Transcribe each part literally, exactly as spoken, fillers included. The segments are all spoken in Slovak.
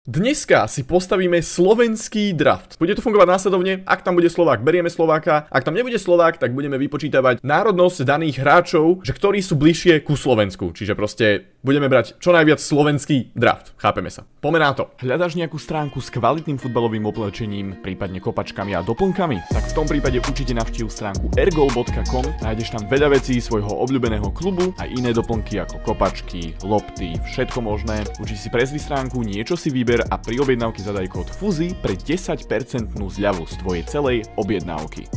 Dneska si postavíme slovenský draft. Bude to fungovať následovne, ak tam bude Slovák, berieme Slováka, ak tam nebude Slovák, tak budeme vypočítavať národnosť daných hráčov, že ktorí sú bližšie ku Slovensku. Čiže proste budeme brať čo najviac slovenský draft. Chápeme sa. Poďme na to. Hľadaš nejakú stránku s kvalitným futbalovým oblečením, prípadne kopačkami a doplnkami? Tak v tom prípade určite navštív stránku ergol bodka com. Nájdeš tam veľa vecí svojho obľúbeného klubu a iné doplnky ako kopačky, lopty, všetko možné. Určite si prezri stránku, niečo si vyber a pri objednávke zadaj kód FUZI pre desať percent zľavu z tvojej celej objednávky.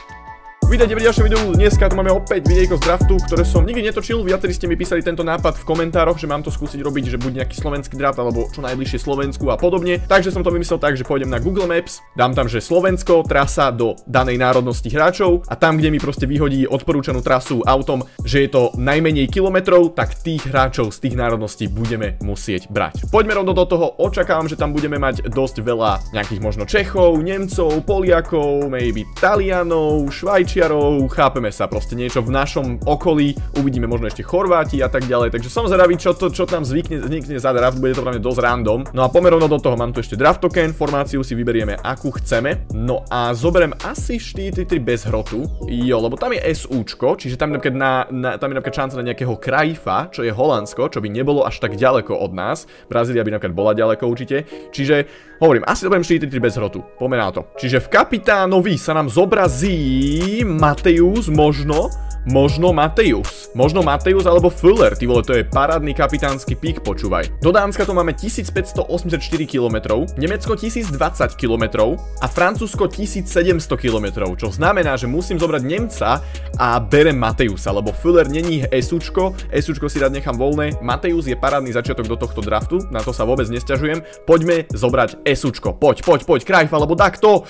Vítajte pri ďalšom videu, dneska tu máme opäť videjko z draftu, ktoré som nikdy netočil. Viacerí ste mi písali tento nápad v komentároch, že mám to skúsiť robiť, že bude nejaký slovenský draft alebo čo najbližšie Slovensku a podobne. Takže som to vymyslel tak, že pôjdem na Google Maps, dám tam, že Slovensko, trasa do danej národnosti hráčov a tam, kde mi proste vyhodí odporúčanú trasu autom, že je to najmenej kilometrov, tak tých hráčov z tých národností budeme musieť brať. Poďme rovno do toho, očakávam, že tam budeme mať dosť veľa nejakých možno Čechov, Nemcov, Poliakov, maybe Talianov, Švajčiarov. Chápeme sa, proste niečo v našom okolí, uvidíme možno ešte Chorváti a tak ďalej, takže som zvedavý, čo to, čo tam zvykne, zvykne za draft, bude to pravne dosť random. No a pomerovno do toho mám tu ešte draft token, formáciu si vyberieme akú chceme, no a zoberiem asi štyri tri tri bez hrotu, jo, lebo tam je SUčko, čiže tam, napríklad na, na, tam je napríklad šanca na nejakého Cruyffa, čo je Holandsko, čo by nebolo až tak ďaleko od nás, Brazília by napríklad bola ďaleko určite, čiže hovorím, asi zoberiem štyri tri tri bez hrotu, poďme na to. Čiže v kapitánovi sa nám zobrazí Matejus, možno, možno Matejus, možno Matejus alebo Fuller, ty vole, to je parádny kapitánsky pík, počúvaj. Do Dánska tu máme tisícpäťstoosemdesiatštyri kilometrov, Nemecko tisícdvadsať kilometrov a Francúzsko tisícsedemsto kilometrov, čo znamená, že musím zobrať Nemca a berem Matejusa, lebo Fuller není SUčko, SUčko si rád nechám voľné, Matejus je parádny začiatok do tohto draftu, na to sa vôbec nesťažujem, poďme zobrať SUčko, poď, poď, poď, Cruyff alebo takto.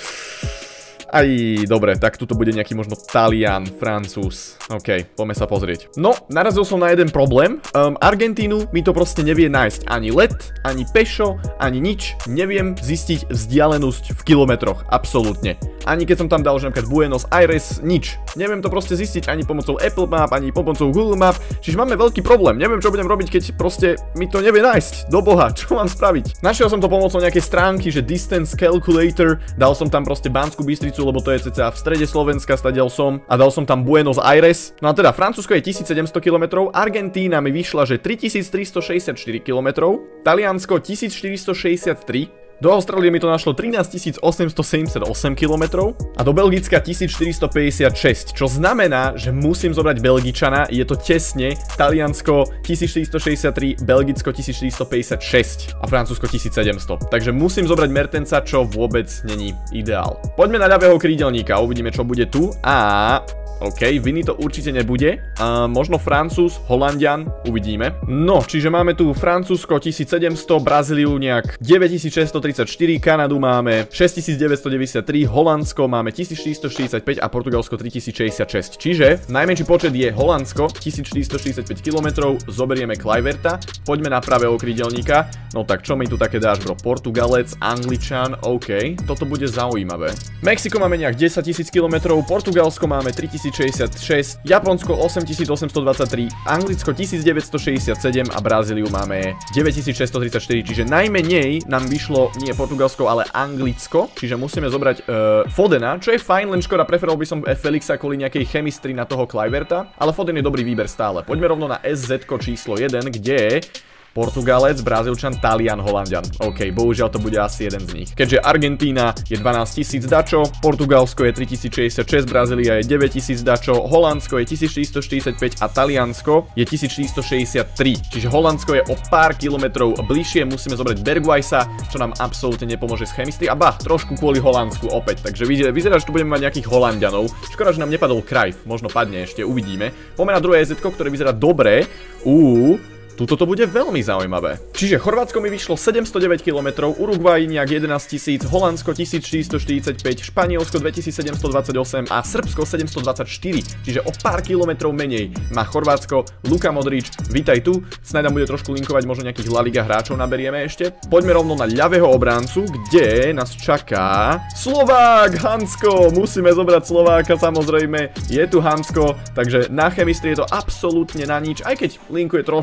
Aj, dobre, tak tuto bude nejaký možno Talian, Francúz. OK, poďme sa pozrieť. No, narazil som na jeden problém. Um, Argentínu mi to proste nevie nájsť ani let, ani pešo, ani nič. Neviem zistiť vzdialenosť v kilometroch, absolútne. Ani keď som tam dal, že napríklad Buenos Aires, nič. Neviem to proste zistiť ani pomocou Apple Map, ani pomocou Google Map. Čiže máme veľký problém. Neviem, čo budem robiť, keď proste mi to nevie nájsť. Do boha, čo mám spraviť? Našiel som to pomocou nejakej stránky, že Distance Calculator. Dal som tam proste Banskú Bystricu, lebo to je cca v strede Slovenska, stadiaľ som, a dal som tam Buenos Aires. No a teda Francúzsko je tisícsedemsto kilometrov, Argentína mi vyšla, že tritisíctristošesťdesiatštyri kilometrov, Taliansko tisícštyristošesťdesiattri, do Austrálie mi to našlo trinásťtisícosemstosedemdesiatosem kilometrov a do Belgicka tisícštyristopäťdesiatšesť, čo znamená, že musím zobrať Belgičana, je to tesne, Taliansko tisícštyristošesťdesiattri, Belgicko tisícštyristopäťdesiatšesť a Francúzsko tisícsedemsto. Takže musím zobrať Mertensa, čo vôbec není ideál. Poďme na ľavého krídelníka, uvidíme, čo bude tu a... OK, Viny to určite nebude. Uh, možno Francúz, Holandian, uvidíme. No, čiže máme tu Francúzsko tisícsedemsto, Brazíliu nejak deväťtisícšesťstotridsaťštyri, Kanadu máme šesťtisícdeväťstodeväťdesiattri, Holandsko máme tisícštyristoštyridsaťpäť a Portugalsko tritisícšesťdesiatšesť. Čiže najmenší počet je Holandsko, tisícštyristoštyridsaťpäť kilometrov, zoberieme Kluiverta, poďme na pravého krídelníka. No tak čo mi tu také dáš, bro? Portugalec, Angličan, OK, toto bude zaujímavé. Mexiko máme nejak desaťtisíc kilometrov, Portugalsko máme tritisícšesťdesiatšesť, Japonsko osemtisícosemstodvadsaťtri, Anglicko tisícdeväťstošesťdesiatsedem a Brazíliu máme deväťtisícšesťstotridsaťštyri, čiže najmenej nám vyšlo nie Portugalsko, ale Anglicko, čiže musíme zobrať uh, Fodena, čo je fajn, len škoda, preferoval by som Felixa kvôli nejakej chemistry na toho Kluiverta, ale Foden je dobrý výber stále. Poďme rovno na es zet číslo jeden, kde Portugalec, Brazílčan, Talian, Holandian. OK, bohužiaľ to bude asi jeden z nich. Keďže Argentína je dvanásťtisíc dačo, Portugalsko je tritisícšesťdesiatšesť, Brazília je deväťtisíc dačo, Holandsko je tisícštyristoštyridsaťpäť a Taliansko je tisícštyristošesťdesiattri. Čiže Holandsko je o pár kilometrov bližšie, musíme zobrať Bergwijsa, čo nám absolútne nepomôže z chemistry. A ba, trošku kvôli Holandsku opäť. Takže vyzerá, vyzerá, že tu budeme mať nejakých Holandianov. Škoda, že nám nepadol Cruyff, možno padne ešte, uvidíme. Poďme na druhé es zet, ktoré vyzerá dobre. Uú. Tuto to bude veľmi zaujímavé. Čiže Chorvátsko mi vyšlo sedemstodeväť kilometrov, Uruguay nejak jedenásťtisíc, Holandsko tisícštyristoštyridsaťpäť, Španielsko dvetisícsedemstodvadsaťosem a Srbsko sedemstodvadsaťštyri. Čiže o pár kilometrov menej má Chorvátsko. Luka Modrič, vítaj tu. Snáď nám bude trošku linkovať, možno nejakých La Liga hráčov naberieme ešte. Poďme rovno na ľavého obráncu, kde nás čaká Slovák, Hansko. Musíme zobrať Slováka, samozrejme. Je tu Hansko, takže na chemistrii je to absolútne na nič, aj keď linkuje trošku s tým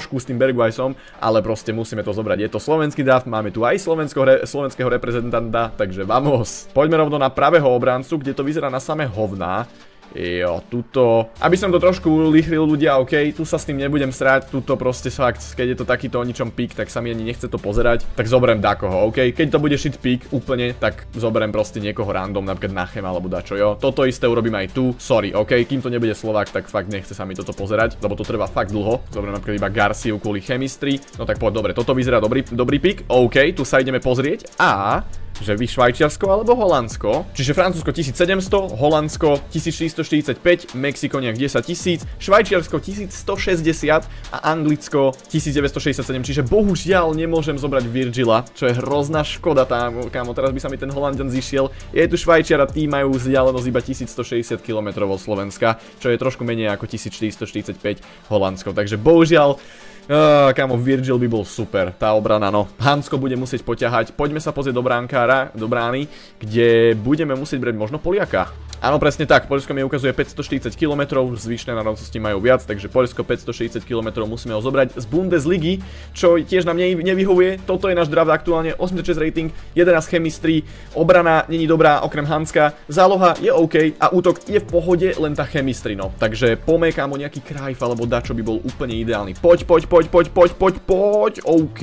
Bergwijsom, ale proste musíme to zobrať. Je to slovenský draft, máme tu aj re, slovenského reprezentanta, takže vamos. Poďme rovno na pravého obrancu, kde to vyzerá na samé hovná. Jo, tuto, aby som to trošku ulichril ľudia, ok, tu sa s tým nebudem srať, tuto proste fakt, keď je to takýto o ničom pík, tak sa mi ani nechce to pozerať, tak zoberiem dakoho, ok, keď to bude shit pík úplne, tak zoberiem proste niekoho random, napríklad Nachem alebo dačo, jo, toto isté urobím aj tu, sorry, ok, kým to nebude Slovák, tak fakt nechce sa mi toto pozerať, lebo to trvá fakt dlho, zoberiem napríklad iba Garciu kvôli chemistry, no tak poď, dobre, toto vyzerá dobrý, dobrý pík, ok, tu sa ideme pozrieť a... že vy Švajčiarsko alebo Holandsko. Čiže Francúzsko tisícsedemsto, Holandsko tisícštyristoštyridsaťpäť, Mexiko nejak desaťtisíc, Švajčiarsko tisícstošesťdesiat a Anglicko tisícdeväťstošesťdesiatsedem. Čiže bohužiaľ nemôžem zobrať Virgila, čo je hrozná škoda tam, kámo, teraz by sa mi ten Holanďan zišiel. Je tu Švajčiar a tí majú vzdialenosť iba tisícstošesťdesiat kilometrov od Slovenska, čo je trošku menej ako tisícštyristoštyridsaťpäť Holandsko. Takže bohužiaľ Uh, kámo, Virgil by bol super, tá obrana, no. Hansko bude musieť poťahať, poďme sa pozrieť do bránkára, do brány, kde budeme musieť brať možno Poliaka. Áno, presne tak, Poľsko mi ukazuje päťstoštyridsať kilometrov, zvyšné národnosti majú viac, takže Poľsko päťstoštyridsať kilometrov musíme ho zobrať z Bundesligy, čo tiež nám nevyhovuje. Toto je náš draft aktuálne, osemdesiatšesť rating, jedenásť chemistry, obrana není dobrá okrem Hanska, záloha je OK a útok je v pohode, len tá chemistry, no. Takže pomekám o nejaký Cruyff alebo dačo by bol úplne ideálny. Poď, poď, poď, poď, poď, poď, poď, OK.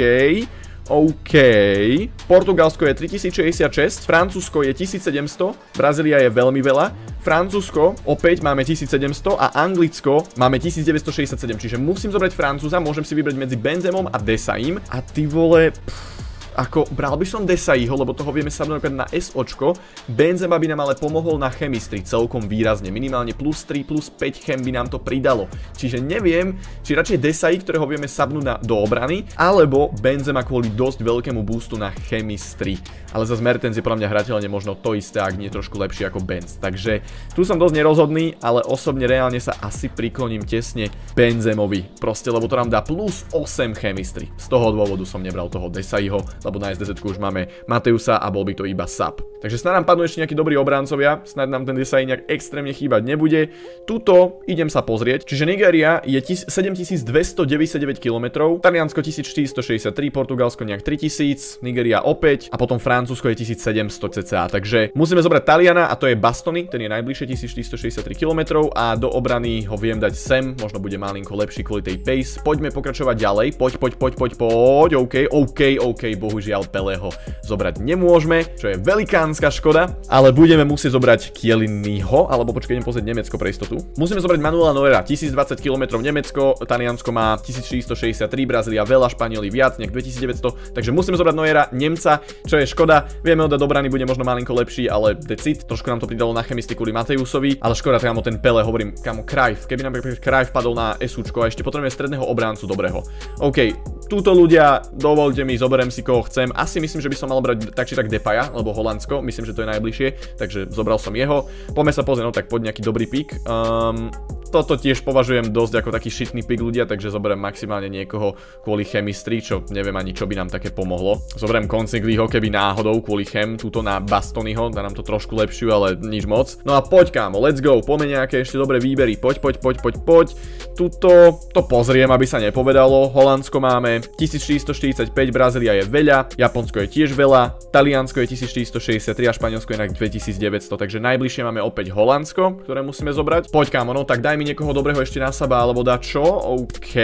OK. Portugalsko je tritisícšesťdesiatšesť, Francúzsko je tisícsedemsto, Brazília je veľmi veľa, Francúzsko opäť máme tisícsedemsto a Anglicko máme tisícdeväťstošesťdesiatsedem, čiže musím zobrať Francúza, môžem si vybrať medzi Benzemom a Desaim a ty vole... Pff. Ako, bral by som Desaiho, lebo toho vieme sabnúť na SOčko. Benzema by nám ale pomohol na chemistry celkom výrazne. Minimálne plus tri, plus päť chem by nám to pridalo. Čiže neviem, či radšej Desai, ktorého vieme sabnúť na, do obrany, alebo Benzema kvôli dosť veľkému boostu na chemistry. Ale zase Mertens je podľa mňa hrateľne možno to isté, ak nie trošku lepší ako Benz. Takže tu som dosť nerozhodný, ale osobne reálne sa asi prikloním tesne Benzemovi. Proste, lebo to nám dá plus osem chemistry. Z toho dôvodu som nebral toho Desaiho, lebo na es dé zetku už máme Mateusa a bol by to iba sap. Takže snad nám padnú ešte nejakí dobrí obráncovia, snad nám ten Desai nejak extrémne chýbať nebude. Tuto idem sa pozrieť, čiže Nigéria je sedemtisícdvestodeväťdesiatdeväť kilometrov, Taliansko tisícštyristošesťdesiattri, Portugalsko nejak tritisíc, Nigéria opäť a potom Francúzsko je tisícsedemsto cca. Takže musíme zobrať Taliana a to je Bastoni, ten je najbližšie tisícštyristošesťdesiattri kilometrov a do obrany ho viem dať sem, možno bude malinko lepší kvôli tej pace. Poďme pokračovať ďalej. Poď, poď, poď, poď, poď. OK, OK, OK, bohužiaľ Pelého zobrať nemôžeme, čo je velikánska škoda, ale budeme musieť zobrať Chielliniho, alebo počkaj, idem pozrieť Nemecko pre istotu. Musíme zobrať Manuela Neuera, tisícdvadsať kilometrov Nemecko, Taliansko má tisícštyristošesťdesiattri, Brazília veľa, Španieli viac, nejak dvetisícdeväťsto, takže musíme zobrať Neuera, Nemca, čo je škoda. Vieme ho dať do brany, bude možno malinko lepší, ale decid, trošku nám to pridalo na chemisti kvôli Mateusovi, ale škoda, kamo ten Pele, hovorím, kamo Cruyff, keby nám Cruyff padol na SUčko a ešte potrebujeme stredného obráncu dobrého. OK, túto ľudia, dovolte mi, zoberiem si koho chcem. Asi myslím, že by som mal brať tak či tak Depaja, alebo Holandsko, myslím, že to je najbližšie, takže zobral som jeho. Poďme sa pozrieť, no tak poď nejaký dobrý pík. Um, toto tiež považujem dosť ako taký šitný pík ľudia, takže zoberiem maximálne niekoho kvôli chemistry, čo neviem ani čo by nám také pomohlo. Zoberiem Consigliho, keby náhodou kvôli chem, túto na Bastoniho, dá nám to trošku lepšiu, ale nič moc. No a poď kámo, let's go, poďme nejaké ešte dobré výbery, poď, poď, poď, poď, poď. Tuto to pozriem, aby sa nepovedalo. Holandsko máme tisícštyristoštyridsaťpäť, Brazília je veľa, Japonsko je tiež veľa, Taliansko je tisícštyristošesťdesiattri a Španielsko je na dvetisícdeväťsto, takže najbližšie máme opäť Holandsko, ktoré musíme zobrať. Poď kámo, no tak daj mi niekoho dobrého ešte na saba, alebo dá čo? OK,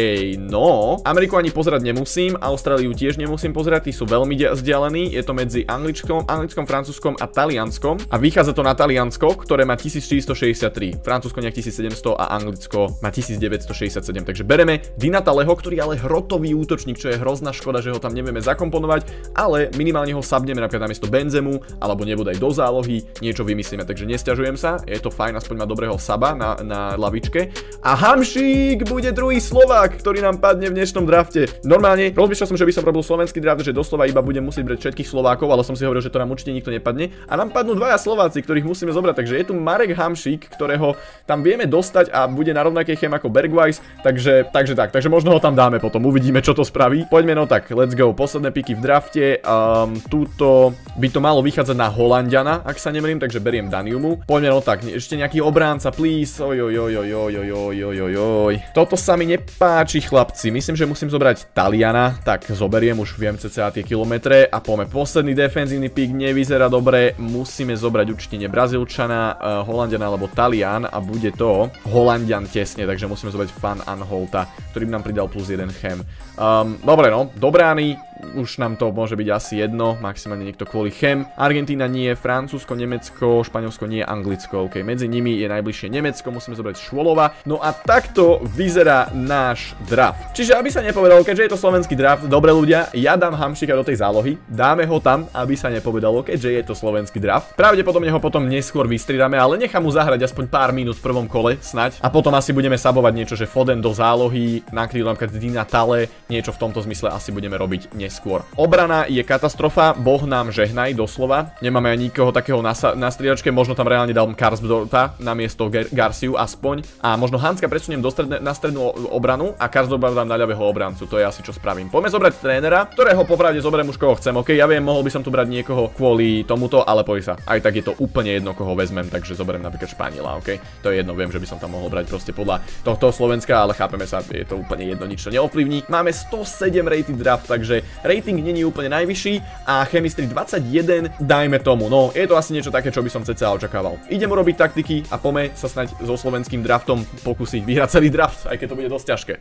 no. Ameriku ani pozerať nemusím, Austráliu tiež nemusím pozerať, tí sú veľmi vzdialení, je to medzi Anglickom, Anglickom, Francúzskom a Talianskom a vychádza to na Taliansko, ktoré má tisícštyristošesťdesiattri, Francúzsko nejak tisícsedemsto a Anglicko má tisícdeväťstošesťdesiatsedem, takže bereme Dinata Leho, ktorý je ale hrotový útočník, čo je hrozná škoda, že ho tam nevieme zakomponovať, ale minimálne ho sabneme napríklad namiesto Benzemu, alebo nebodaj do zálohy, niečo vymyslíme, takže nesťažujem sa, je to fajn, aspoň má dobrého saba na, na lavičke. A Hamšík bude druhý Slovák, ktorý nám padne v dnešnom drafte. Normálne rozmýšľal som, že by som robil slovenský draft, že doslova iba budem musieť brať všetkých Slovákov, ale som si hovoril, že to nám určite nikto nepadne. A nám padnú dvaja Slováci, ktorých musíme zobrať, takže je tu Marek Hamšík, ktorého tam vieme dostať a bude na rovnakej chem ako Bergwijs, takže, takže tak, takže možno ho tam dáme potom, uvidíme, čo to spraví. Poďme no tak, let's go, posledné piky v drafte. Um, túto by to malo vychádzať na Holanďana, ak sa nemýlim, takže beriem Daniumu. Poďme no tak, ešte nejaký obránca, please, oj, oj, oj. Toto sa mi nepáči, chlapci. Myslím, že musím zobrať Taliana. Tak zoberiem, už viem cca tie kilometre. A poďme, posledný defenzívny pík nevyzerá dobre. Musíme zobrať určite nie Brazílčana, uh, Holandiana alebo Talian. A bude to Holandian tesne, takže musíme zobrať Van Aanholta, ktorý by nám pridal plus jeden chem. Um, dobre no, do brány. Už nám to môže byť asi jedno, maximálne niekto kvôli chem. Argentína nie, Francúzsko, Nemecko, Španielsko nie, Anglicko. OK, medzi nimi je najbližšie Nemecko, musíme zobrať Švolova. No a takto vyzerá náš draft. Čiže aby sa nepovedalo, keďže je to slovenský draft, dobre ľudia, ja dám Hamšika do tej zálohy, dáme ho tam, aby sa nepovedalo, keďže je to slovenský draft. Pravdepodobne ho potom neskôr vystriedame, ale nechám mu zahrať aspoň pár minút v prvom kole, snať. A potom asi budeme sabovať niečo, že Foden do zálohy, na krídle napríklad Dina Tale, niečo v tomto zmysle asi budeme robiť neskôr. Obrana je katastrofa, Boh nám žehnaj, doslova. Nemáme ani nikoho takého na, na striedačke, možno tam reálne dal Karsdorpa na miesto Garciu aspoň. A možno Hanska presuniem do stredne, na strednú obranu a Karsdorpa dám na ľavého obrancu, to je asi čo spravím. Poďme zobrať trénera, ktorého popravde zoberiem už koho chcem, ok, ja viem, mohol by som tu brať niekoho kvôli tomuto, ale poď sa, aj tak je to úplne jedno, koho vezmem, takže zoberiem napríklad Španiela, ok, to je jedno, viem, že by som tam mohol brať proste podľa tohto Slovenska, ale chápeme sa, je to úplne jedno, nič to neovplyvní. Máme sto sedem rated draft, takže rating není úplne najvyšší a chemistry dvadsaťjeden, dajme tomu, no je to asi niečo také, čo by som cca očakával. Idem urobiť taktiky a poďme sa snať so slovenským draftom pokúsiť vyhrať celý draft, aj keď to bude dosť ťažké.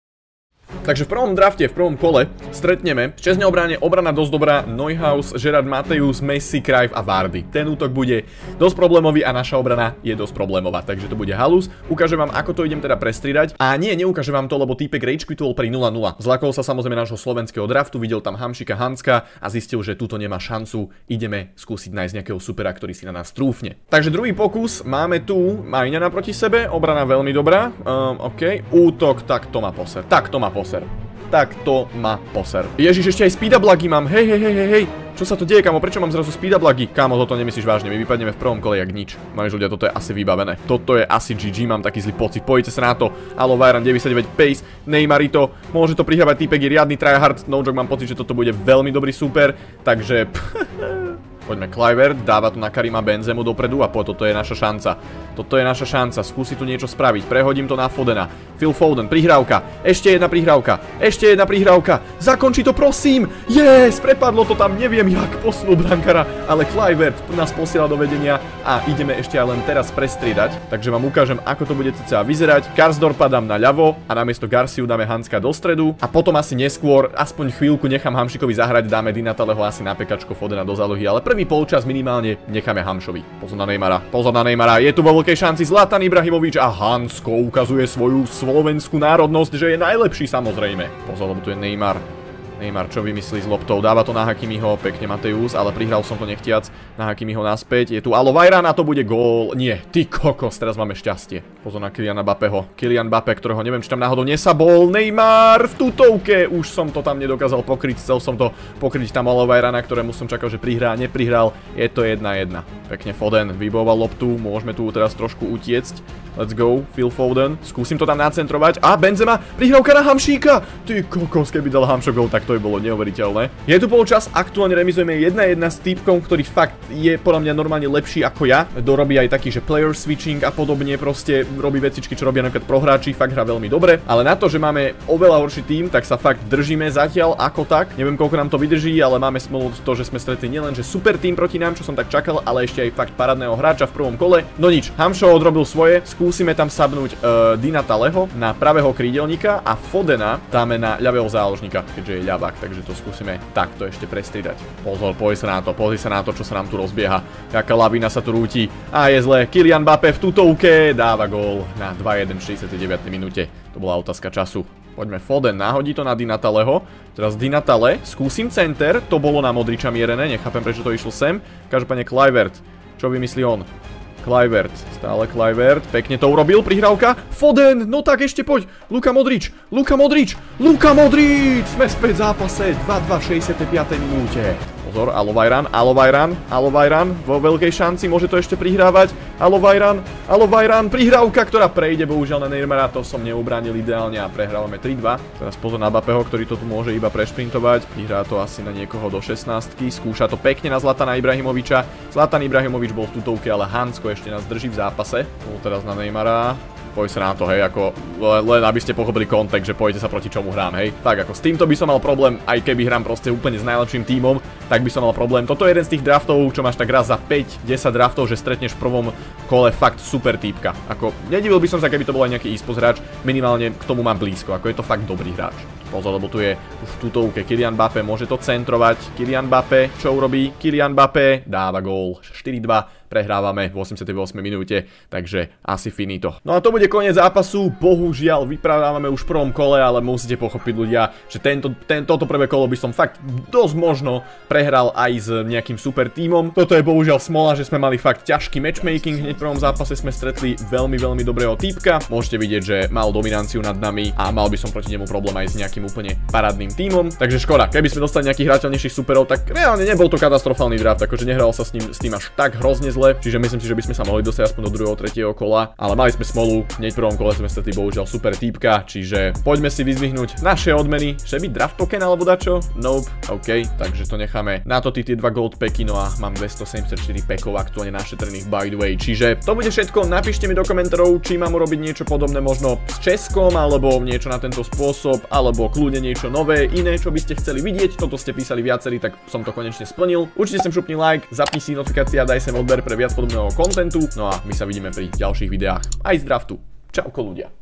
Takže v prvom drafte, v prvom kole stretneme v čestnej obrane, obrana dosť dobrá, Neuhaus, Gerard Mateus, Messi, Cruyff a Vardy. Ten útok bude dosť problémový a naša obrana je dosť problémová, takže to bude halus. Ukážem vám, ako to idem teda prestriedať. A nie, neukážem vám to, lebo týpek rage quitoval pri nula nula. Zlakol sa samozrejme nášho slovenského draftu, videl tam Hamšika Hanska a zistil, že túto nemá šancu. Ideme skúsiť nájsť nejakého supera, ktorý si na nás trúfne. Takže druhý pokus, máme tu Majňa naproti sebe, obrana veľmi dobrá. Um, OK, útok, tak to má poser. Tak to má poser. Tak to má poser. Ježiš, ešte aj speedablagy mám. Hej, hej, hej, hej, hej. Čo sa to deje, kamo? Prečo mám zrazu speedablagy? Kámo, toto nemyslíš vážne. My vypadneme v prvom kole jak nič. Máš ľudia, toto je asi vybavené. Toto je asi gé gé, mám taký zlý pocit. Pojďte sa na to. Alo, Vajran deväťdesiatdeväť pace, Neymarito. Môže to prihrávať týpek, je riadny tryhard. No joke, mám pocit, že toto bude veľmi dobrý super. Takže poďme, Kluivert, dáva tu na Karima Benzemu dopredu a po toto je naša šanca. Toto je naša šanca, skúsi tu niečo spraviť. Prehodím to na Fodena. Phil Foden, prihrávka. Ešte jedna prihrávka. Ešte jedna prihrávka. Zakončí to, prosím. Yes, prepadlo to tam, neviem jak posunul brankara, ale Kluivert nás posiela do vedenia a ideme ešte aj len teraz prestriedať. Takže vám ukážem, ako to bude cca vyzerať. Karsdorpa dám na ľavo a namiesto Garciu dáme Hanska do stredu a potom asi neskôr, aspoň chvíľku nechám Hamšikovi zahrať, dáme Dina Taleho asi na pekačko, Fodena do zálohy, ale prvý polčas minimálne necháme Hamšovi. Pozor na Neymara, pozor na Neymara, je tu vo veľkej šanci Zlatan Ibrahimovič a Hansko ukazuje svoju slovenskú národnosť, že je najlepší samozrejme. Pozor, lebo tu je Neymar. Neymar, čo vymyslí s loptou? Dáva to na Hakimiho, pekne Mateus, ale prihral som to nechtiac na Hakimiho naspäť. Je tu Alo Vajran a to bude gól. Nie, ty kokos, teraz máme šťastie. Pozor na Kyliana Mbappého. Kylian Mbappé, ktorého neviem, či tam náhodou nesabol. Neymar v tutovke. Už som to tam nedokázal pokryť, chcel som to pokryť tam Alo Vajrana, ktorému som čakal, že prihrá, neprihral. Je to jedna jedna. Pekne Foden vyboval loptu, môžeme tu teraz trošku utiecť. Let's go, Phil Foden. Skúsim to tam nacentrovať. A Benzema, prihrávka na Hamšíka. Ty kokos, keby dal Hamšo gól, tak to by bolo neuveriteľné. Je tu polčas, aktuálne remizujeme jedna jedna s týpkom, ktorý fakt je podľa mňa normálne lepší ako ja. Dorobí aj taký, že player switching a podobne, proste robí vecičky, čo robia napríklad prohráči, fakt hrá veľmi dobre. Ale na to, že máme oveľa horší tým, tak sa fakt držíme zatiaľ ako tak. Neviem, koľko nám to vydrží, ale máme smolu to, že sme stretli nielen že super tým proti nám, čo som tak čakal, ale ešte aj fakt parádneho hráča v prvom kole. No nič, Hamšo odrobil svoje. Skúsime tam sabnúť uh, Dina Taleho na pravého krídelníka a Fodena dáme na ľavého záložníka, keďže je ľavák, takže to skúsime takto ešte prestriedať. Pozor, pozri sa na to, pozri sa na to, čo sa nám tu rozbieha. Jaká lavina sa tu rúti. A je zle, Kylian Mbappé v tutovke dáva gól na dva jeden v šesťdesiatej deviatej minúte. To bola otázka času. Poďme, Foden nahodí to na Dina Taleho. Teraz Dina Tale, skúsim center, to bolo na Modriča mierené, nechápem prečo to išlo sem. Každopádne Kluivert, čo vymyslí on? Kluivert, stále Kluivert, pekne to urobil, prihrávka, Foden, no tak ešte poď, Luka Modrič, Luka Modrič, Luka Modrič, sme späť v zápase, dva dva v šesťdesiatej piatej minúte. Pozor, Alo Vajran, Alo Vajran, Alo Vajran, vo veľkej šanci, môže to ešte prihrávať, Alo Vajran, Alo Vajran, prihrávka, ktorá prejde, bohužiaľ na Neymara, to som neubránil ideálne a prehrávame tri dva. Teraz pozor na Mbappého, ktorý to tu môže iba prešprintovať, prihrá to asi na niekoho do šestnástky, skúša to pekne na Zlatana Ibrahimoviča. Zlatan Ibrahimovič bol v tutovke, ale Hansko ešte nás drží v zápase. Bol teraz na Neymara. Poj sa na to, hej, ako len, len aby ste pochopili kontext, že pojete sa proti čomu hrám, hej. Tak ako s týmto by som mal problém, aj keby hrám proste úplne s najlepším tímom, tak by som mal problém. Toto je jeden z tých draftov, čo máš tak raz za päť desať draftov, že stretneš v prvom kole fakt super týpka. Ako nedivil by som sa, keby to bol aj nejaký e-sports hráč, minimálne k tomu mám blízko, ako je to fakt dobrý hráč. Pozor, lebo tu je v tutovke Kylian Mbappé, môže to centrovať. Kylian Mbappé, čo urobí? Kylian Mbappé dáva gól štyri dva. Prehrávame v osemdesiatej ôsmej minúte, takže asi finito. No a to bude koniec zápasu, bohužiaľ vyprávame už v prvom kole, ale musíte pochopiť ľudia, že tento, ten, toto prvé kolo by som fakt dosť možno prehral aj s nejakým super tímom. Toto je bohužiaľ smola, že sme mali fakt ťažký matchmaking, hneď v prvom zápase sme stretli veľmi, veľmi dobrého týpka. Môžete vidieť, že mal dominanciu nad nami a mal by som proti nemu problém aj s nejakým úplne parádnym tímom. Takže škoda, keby sme dostali nejakých hrateľnejších superov, tak reálne nebol to katastrofálny draft, akože nehral sa s ním, s tým až tak hrozne zle, čiže myslím si, že by sme sa mohli dostať aspoň do druhého tretieho kola, ale mali sme smolu, hneď v prvom kole sme stretli bohužiaľ super týpka, čiže poďme si vyzvihnúť naše odmeny, že byť draft token alebo dačo? Nope, OK, takže to necháme na to tie dva gold packy, no a mám dvestosedemdesiatštyri packov aktuálne našetrených by the way, čiže to bude všetko, napíšte mi do komentárov, či mám urobiť niečo podobné možno s Českom, alebo niečo na tento spôsob, alebo kľudne niečo nové, iné, čo by ste chceli vidieť, toto ste písali viacerí, tak som to konečne splnil. Určite sem šupni like, zapni si notifikácie a daj sem odber pre viac podobného kontentu. No a my sa vidíme pri ďalších videách aj z draftu. Čauko ľudia.